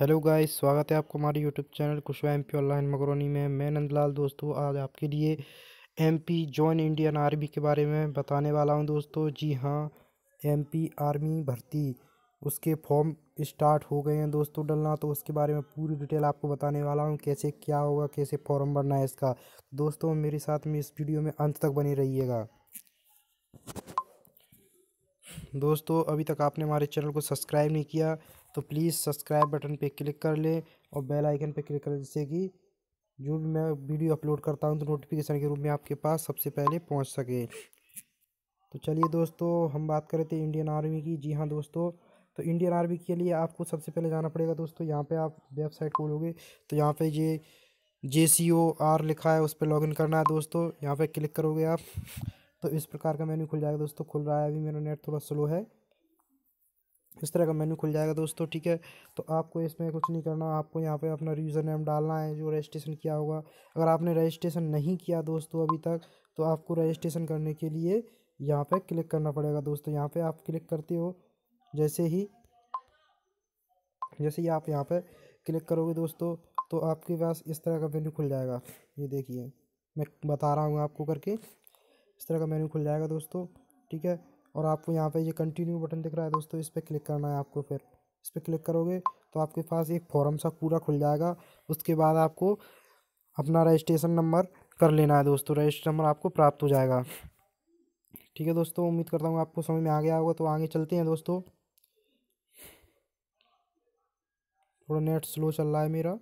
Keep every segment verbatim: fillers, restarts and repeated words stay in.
Hello guys, स्वागत है आपको हमारे YouTube channel Kushwaha MP online Makroni में। मैं नंदलाल दोस्तों आज आपके लिए एमपी जॉइन इंडियन आर्मी के बारे में बताने वाला हूं दोस्तों। जी हां, एमपी आर्मी भर्ती उसके फॉर्म स्टार्ट हो गए हैं दोस्तों डलना, तो उसके बारे में पूरी डिटेल आपको बताने वाला हूं। कैसे क्या होगा, कैसे फॉर्म भरना है इसका। दोस्तों मेरे साथ में इस वीडियो में अंत तक बने रहिएगा। दोस्तों अभी तक आपने हमारे चैनल को सब्सक्राइब नहीं किया तो प्लीज़ सब्सक्राइब बटन पे क्लिक कर लें और बेल आइकन पे क्लिक करें, जिससे कि जो भी मैं वीडियो अपलोड करता हूं तो नोटिफिकेशन के रूप में आपके पास सबसे पहले पहुंच सके। तो चलिए दोस्तों, हम बात कर रहे थे इंडियन आर्मी की। जी हाँ दोस्तों, तो इंडियन आर्मी के लिए आपको सबसे पहले जाना पड़ेगा दोस्तों। यहाँ पे आप वेबसाइट खोलोगे तो यहाँ पे ये जे सी ओ आर लिखा है, उस पर लॉगिन करना है दोस्तों। यहाँ पे क्लिक करोगे आप तो इस प्रकार का मेन्यू खुल जाएगा दोस्तों। खुल रहा है, अभी मेरा नेट थोड़ा स्लो है। इस तरह का मेन्यू खुल जाएगा दोस्तों, ठीक है। तो आपको इसमें कुछ नहीं करना, आपको यहाँ पे अपना यूज़र नेम डालना है जो रजिस्ट्रेशन किया होगा। अगर आपने रजिस्ट्रेशन नहीं किया दोस्तों अभी तक, तो आपको रजिस्ट्रेशन करने के लिए यहाँ पे क्लिक करना पड़ेगा दोस्तों। यहाँ पे आप क्लिक करते हो, जैसे ही जैसे ही आप यहाँ पे क्लिक करोगे दोस्तों, तो आपके पास इस तरह का मेन्यू खुल जाएगा। ये देखिए, मैं बता रहा हूँ आपको करके। इस तरह का मेन्यू खुल जाएगा दोस्तों, ठीक है। और आपको यहाँ पे ये कंटिन्यू बटन दिख रहा है दोस्तों, इस पर क्लिक करना है आपको। फिर इस पर क्लिक करोगे तो आपके पास एक फॉर्म सा पूरा खुल जाएगा। उसके बाद आपको अपना रजिस्ट्रेशन नंबर कर लेना है दोस्तों। रजिस्ट्रेशन नंबर आपको प्राप्त हो जाएगा, ठीक है दोस्तों। उम्मीद करता हूँ आपको समझ में आ गया होगा। तो आगे चलते हैं दोस्तों। थोड़ा नेट स्लो चल रहा है मेरा।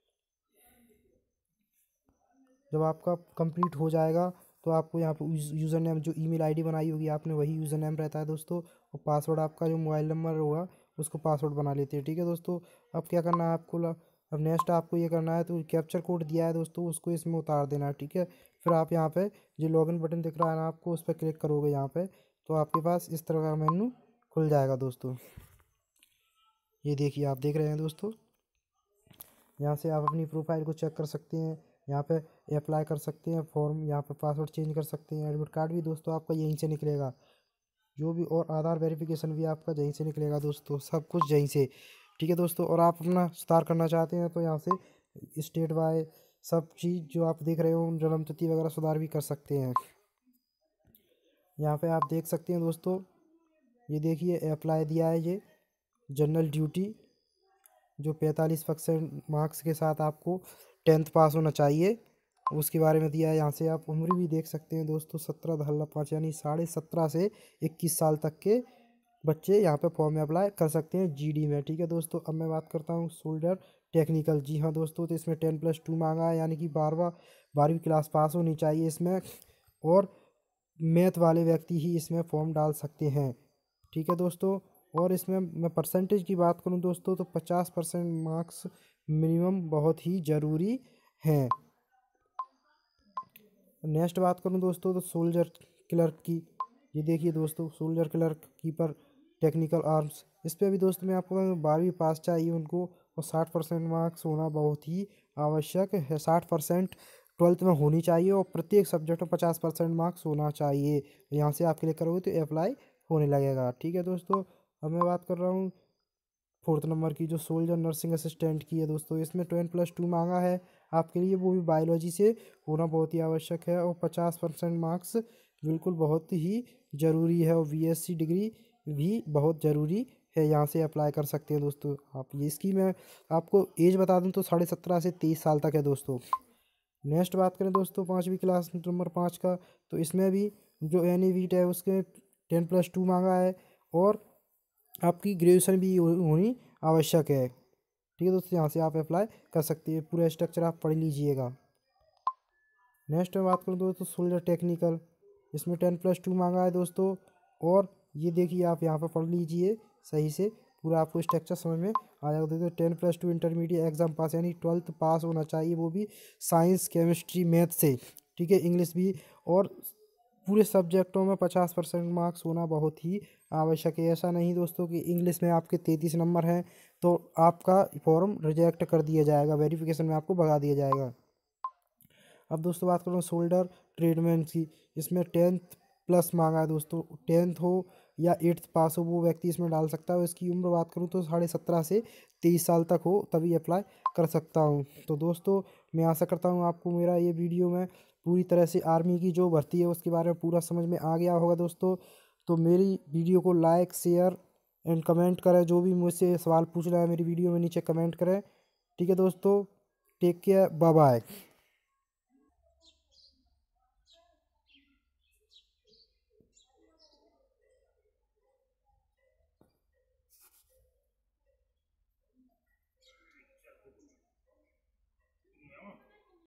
जब आपका कंप्लीट हो जाएगा तो आपको यहाँ पे यूज़र नेम, जो ईमेल आईडी बनाई होगी आपने, वही यूज़र नेम रहता है दोस्तों। और पासवर्ड आपका जो मोबाइल नंबर होगा उसको पासवर्ड बना लेते हैं, ठीक है दोस्तों। अब क्या करना है आपको ला, अब नेक्स्ट आपको ये करना है, तो कैप्चर कोड दिया है दोस्तों, उसको इसमें उतार देना है, ठीक है। फिर आप यहाँ पे जो लॉगिन बटन दिख रहा है ना आपको, उस पर क्लिक करोगे यहाँ पे, तो आपके पास इस तरह का मेन्यू खुल जाएगा दोस्तों। ये देखिए, आप देख रहे हैं दोस्तों। यहाँ से आप अपनी प्रोफाइल को चेक कर सकते हैं। यहाँ पे अप्लाई कर सकते हैं फॉर्म, यहाँ पे पासवर्ड चेंज कर सकते हैं। एडमिट कार्ड भी दोस्तों आपका यहीं से निकलेगा, जो भी, और आधार वेरिफिकेशन भी आपका यहीं से निकलेगा दोस्तों, सब कुछ यहीं से, ठीक है दोस्तों। और आप अपना सुधार करना चाहते हैं तो यहाँ से स्टेट बाय सब चीज़ जो आप देख रहे हो, जन्म तिथि वगैरह सुधार भी कर सकते हैं। यहाँ पे आप देख सकते हैं दोस्तों, ये देखिए अप्लाई दिया है ये जनरल ड्यूटी, जो पैंतालीस परसेंट मार्क्स के साथ आपको टेंथ पास होना चाहिए, उसके बारे में दिया है। यहाँ से आप उम्र भी देख सकते हैं दोस्तों, सत्रह दशमलव पाँच यानी साढ़े सत्रह से इक्कीस साल तक के बच्चे यहाँ पे फॉर्म में अप्लाई कर सकते हैं जीडी में, ठीक है दोस्तों। अब मैं बात करता हूँ सोल्डर टेक्निकल। जी हाँ दोस्तों, तो इसमें टेन प्लस टू मांगा है, यानी कि बारहवा बारहवीं क्लास पास होनी चाहिए इसमें, और मैथ वाले व्यक्ति ही इसमें फॉर्म डाल सकते हैं, ठीक है दोस्तों। और इसमें मैं परसेंटेज की बात करूं दोस्तों, तो पचास परसेंट मार्क्स मिनिमम बहुत ही ज़रूरी हैं। नेक्स्ट बात करूं दोस्तों, तो सोल्जर क्लर्क की। ये देखिए दोस्तों, soldier clerk keeper technical arms, इस पर भी दोस्तों मैं आपको बारहवीं पास चाहिए उनको, और साठ परसेंट मार्क्स होना बहुत ही आवश्यक है। साठ परसेंट ट्वेल्थ में होनी चाहिए, और प्रत्येक सब्जेक्ट में पचास परसेंट मार्क्स होना चाहिए। यहाँ से आप क्लिक करोगे तो अप्लाई होने लगेगा, ठीक है दोस्तों। अब मैं बात कर रहा हूँ फोर्थ नंबर की, जो सोल्जर नर्सिंग असिस्टेंट की है दोस्तों। इसमें ट्वेल्व प्लस टू मांगा है आपके लिए, वो भी बायोलॉजी से होना बहुत ही आवश्यक है, और पचास परसेंट मार्क्स बिल्कुल बहुत ही ज़रूरी है। और बीएससी डिग्री भी बहुत ज़रूरी है। यहाँ से अप्लाई कर सकते हैं दोस्तों आप। ये इसकी मैं आपको एज बता दूँ तो साढ़े सत्रह से तेईस साल तक है दोस्तों। नेक्स्ट बात करें दोस्तों पाँचवीं क्लास नंबर पाँच का, तो इसमें भी जो एन ई वीट है उसके टेन प्लस टू मांगा है, और आपकी ग्रेजुएशन भी हो- होनी आवश्यक है, ठीक है दोस्तों। यहाँ से आप अप्लाई कर सकते हैं, पूरा स्ट्रक्चर आप पढ़ लीजिएगा। नेक्स्ट में बात करूँ दोस्तों सोल्जर टेक्निकल, इसमें टेन प्लस टू मांगा है दोस्तों। और ये देखिए, आप यहाँ पर पढ़ लीजिए सही से, पूरा आपको स्ट्रक्चर समझ में आ जाएगा दोस्तों। Ten plus two intermediate exam pass, यानी ट्वेल्थ पास होना चाहिए, वो भी साइंस केमिस्ट्री मैथ से, ठीक है, इंग्लिश भी। और पूरे सब्जेक्टों में पचास परसेंट मार्क्स होना बहुत ही आवश्यक है। ऐसा नहीं दोस्तों कि इंग्लिश में आपके तैंतीस नंबर हैं तो आपका फॉर्म रिजेक्ट कर दिया जाएगा, वेरिफिकेशन में आपको भगा दिया जाएगा। अब दोस्तों बात करूँ शोल्डर ट्रेडमैन की, इसमें टेंथ प्लस मांगा है दोस्तों। टेंथ हो या एट्थ पास हो वो व्यक्ति इसमें डाल सकता है। इसकी उम्र बात करूँ तो साढ़े सत्रह से तेईस साल तक हो तभी अप्लाई कर सकता हूँ। तो दोस्तों मैं आशा करता हूँ आपको मेरा ये वीडियो में पूरी तरह से आर्मी की जो भर्ती है उसके बारे में पूरा समझ में आ गया होगा दोस्तों। तो मेरी वीडियो को लाइक शेयर एंड कमेंट करें, जो भी मुझसे सवाल पूछना है मेरी वीडियो में नीचे कमेंट करें। ठीक है दोस्तों, टेक केयर, बाय बाय।